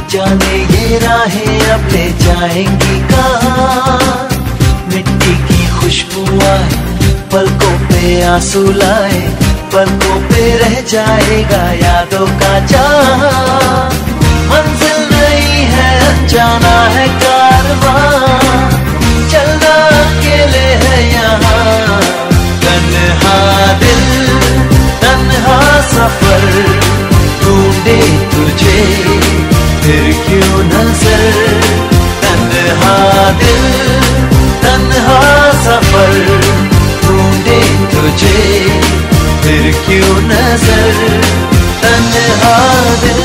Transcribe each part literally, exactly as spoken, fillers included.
जाने ये राहें अब ले जाएंगी कहाँ। मिट्टी की खुशबू आए, पलकों पे आंसू लाए, पलकों पे रह जाएगा यादों का जहां। मंजिल नहीं है अनजाना है कारवां, चलना अकेले है यहाँ। तन्हा दिल तन्हा सफर ढूंढे तुझे फिर क्यों नजर। तन्हा दिल तन्हा सफर ढूंढे तुझे फिर क्यों नजर। तन्हा दिल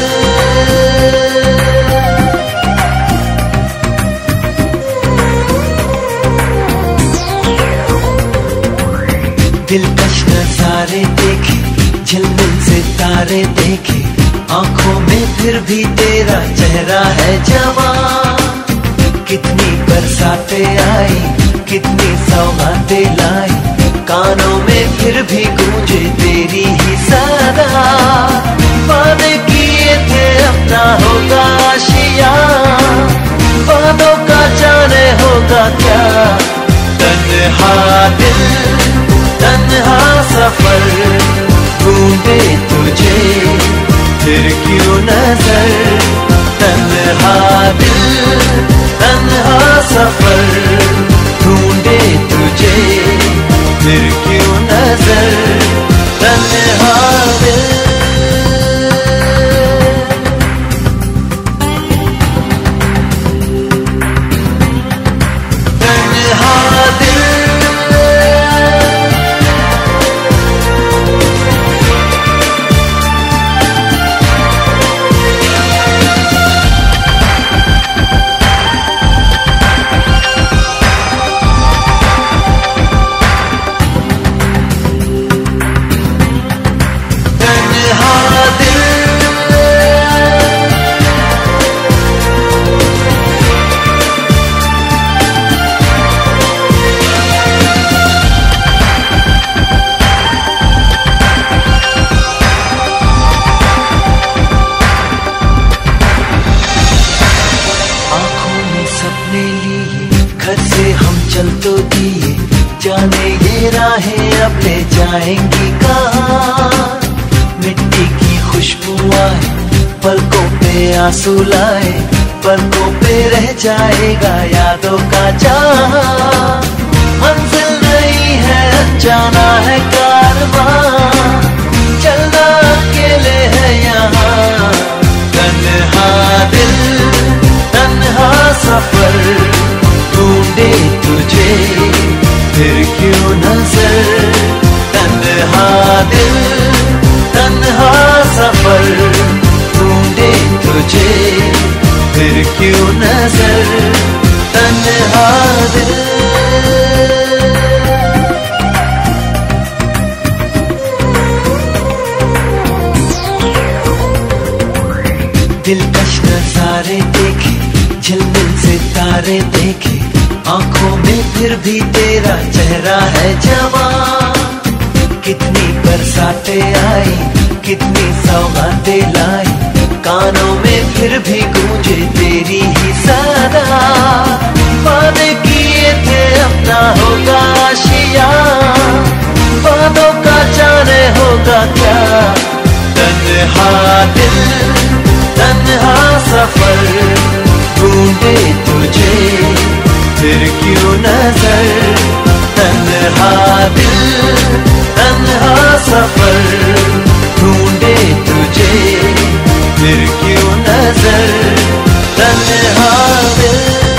दिलकश नजारे देखे, झिलमिल से तारे देखे, आंखों में फिर भी तेरा चेहरा है जवां। कितनी बरसातें आई, कितनी सौगातें लाई, कानों में फिर भी गूंजे तेरी ही सदा। वादे किए थे अपना होगा आशिया, वादों का जाने होगा क्या। तन्हा दिल तन्हा सफर ढूंढे तुझे फिर क्यों नजर। तन्हा दिल तन्हा सफर ढूंढे तुझे फिर क्यों नजर। तन्हा दिल चल तो दिए, जाने ये राहें अब ले जाएंगी कहाँ। मिट्टी की खुशबू आए, पलकों पे आंसू लाए, पलकों पे रह जाएगा यादों का जहां। मंजिल नहीं है अनजाना है कारवां, चलना अकेले है यहाँ। तन्हा दिल तन्हा सफर ढूंढे तुझे फिर क्यों नजर। तन्हा दिल तन्हा सफर ढूंढे तुझे फिर क्यों नजर। तन्हा दिल दिलकश नजारे देखे, झिलमिल से तारे देखे, आंखों में फिर भी तेरा चेहरा है जवां। कितनी बरसातें आई, कितनी सौगातें लाई, कानों में फिर भी गूंजे तेरी ही सदा। वादे किए थे अपना होगा आशिया, वादों का जाने होगा क्या। तन्हा दिल तन्हा सफर ढूंढे तुझे फिर क्यों नजर। तन्हा दिल तन्हा सफर ढूंढे तुझे फिर क्यों नजर। तन्हा दिल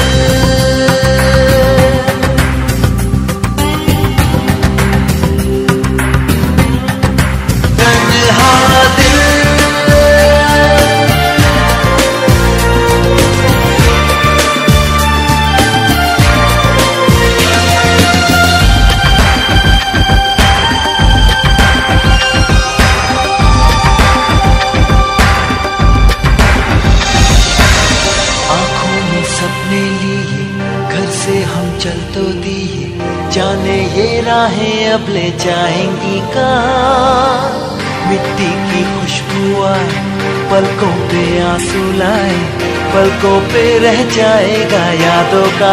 चल तो दिए, जाने ये राहें अब ले जाएंगी कहाँ। मिट्टी की खुशबू आए, पलकों पे आंसू लाए, पलकों पे रह जाएगा यादों का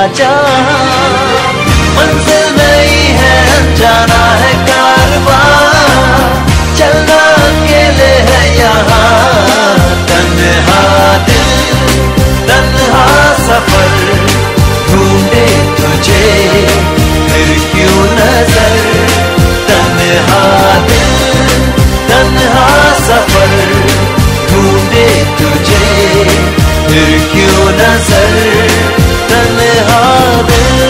जहां। मंजिल नहीं है अनजाना है कारवां, चलना अकेले है यहाँ। तन्हा दिल तन्हा सफर ढूंढे तुझे फिर क्यों नजर। तन्हा दिल तन्हा सफर ढूंढे तुझे फिर क्यों नजर। तन्हा दिल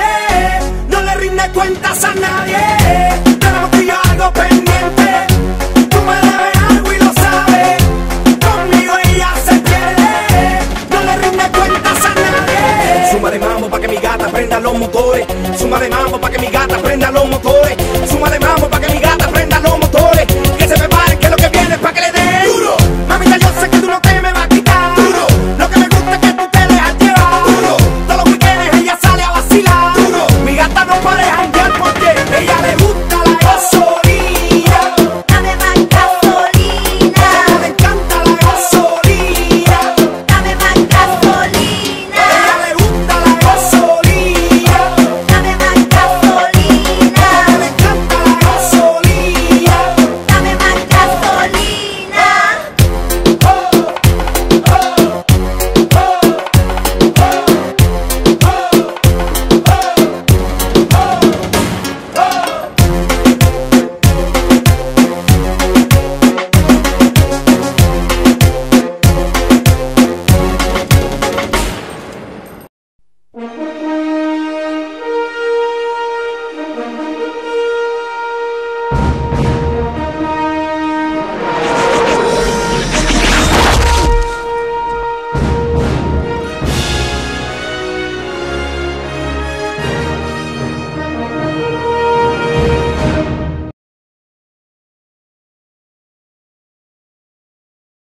cuentas a nadie. Tenemos tú y yo algo pendiente.